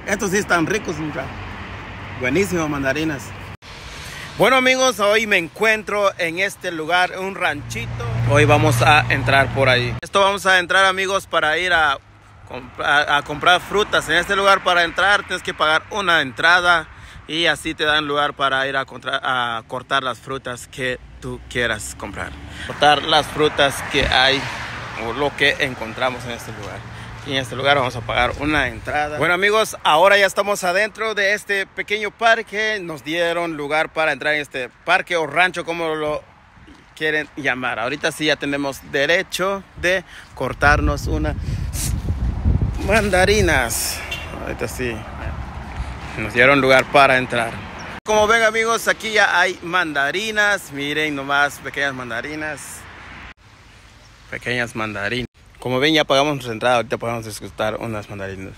Estos sí están ricos, mucha. Buenísimas mandarinas. Bueno amigos, hoy me encuentro en este lugar, un ranchito. Hoy vamos a entrar por ahí. Esto vamos a entrar amigos para ir a comprar frutas. En este lugar para entrar tienes que pagar una entrada y así te dan lugar para ir a cortar las frutas que tú quieras comprar. Cortar las frutas que hay o lo que encontramos en este lugar. Y en este lugar vamos a pagar una entrada. Bueno amigos, ahora ya estamos adentro de este pequeño parque. Nos dieron lugar para entrar en este parque o rancho, como lo quieren llamar. Ahorita sí ya tenemos derecho de cortarnos unas mandarinas. Ahorita sí nos dieron lugar para entrar. Como ven amigos, aquí ya hay mandarinas. Miren nomás, pequeñas mandarinas. Pequeñas mandarinas. Como ven, ya pagamos nuestra entrada. Ahorita podemos disfrutar unas mandarinas.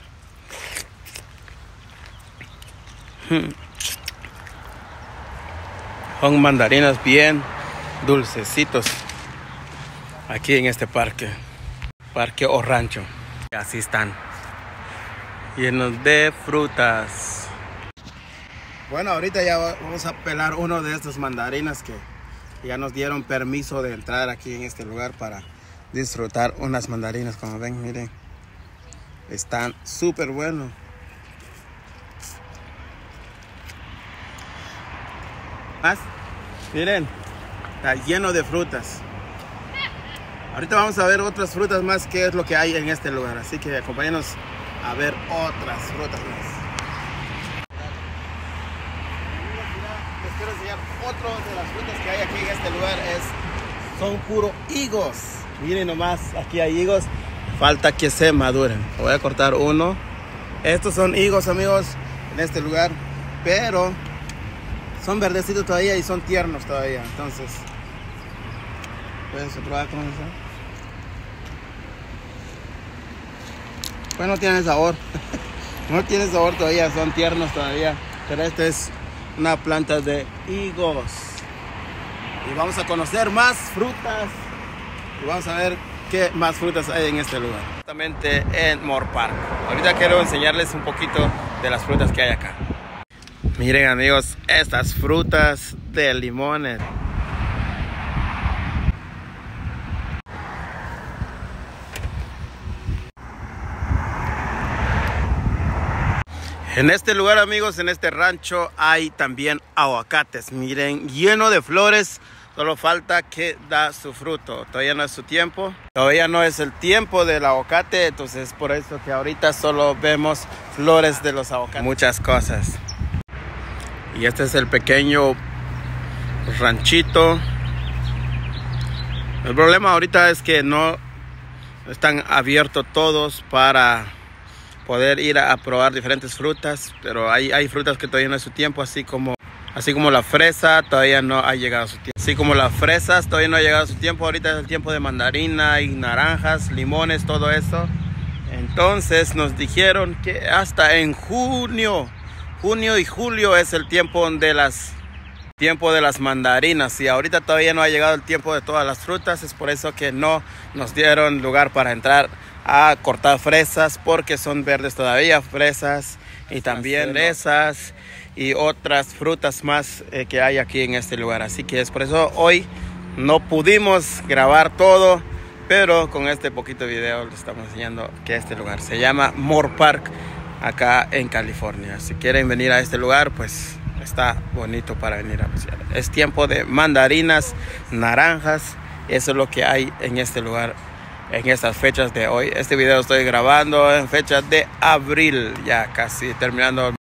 Son mandarinas bien dulcecitos. Aquí en este parque. Parque o rancho. Así están. Llenos de frutas. Bueno, ahorita ya vamos a pelar uno de estas mandarinas que ya nos dieron permiso de entrar aquí en este lugar para disfrutar unas mandarinas. Como ven, miren, están súper buenos. Más, miren, está lleno de frutas. Ahorita vamos a ver otras frutas más, que es lo que hay en este lugar. Así que acompáñenos a ver otras frutas más. Les quiero enseñar otro de las frutas que hay aquí en este lugar. Son puro higos. Miren nomás, aquí hay higos. Falta que se maduren. Voy a cortar uno. Estos son higos amigos en este lugar, pero son verdecitos todavía y son tiernos todavía. Entonces puedes probar cómo está. Pues no tienen sabor. No tienen sabor todavía, son tiernos todavía. Pero esta es una planta de higos. Y vamos a conocer más frutas. Y vamos a ver qué más frutas hay en este lugar. Exactamente en Moorpark. Ahorita quiero enseñarles un poquito de las frutas que hay acá. Miren amigos, estas frutas de limones. En este lugar amigos, en este rancho hay también aguacates. Miren, lleno de flores. Solo falta que da su fruto. Todavía no es su tiempo. Todavía no es el tiempo del aguacate. Entonces por eso que ahorita solo vemos flores de los aguacates. Muchas cosas. Y este es el pequeño ranchito. El problema ahorita es que no están abiertos todos para poder ir a probar diferentes frutas. Pero hay frutas que todavía no es su tiempo. Así como la fresa todavía no ha llegado a su tiempo. Así como las fresas todavía no ha llegado a su tiempo. Ahorita es el tiempo de mandarina y naranjas, limones, todo eso. Entonces nos dijeron que hasta en junio y julio es el tiempo de las mandarinas. Y ahorita todavía no ha llegado el tiempo de todas las frutas. Es por eso que no nos dieron lugar para entrar a cortar fresas, porque son verdes todavía, fresas y también esas y otras frutas más que hay aquí en este lugar. Así que es por eso hoy no pudimos grabar todo, pero con este poquito video les estamos enseñando que este lugar se llama Moorpark, acá en California. Si quieren venir a este lugar, pues está bonito para venir a pasear. Es tiempo de mandarinas, naranjas. Eso es lo que hay en este lugar en estas fechas de hoy. Este video lo estoy grabando en fechas de abril, ya casi terminando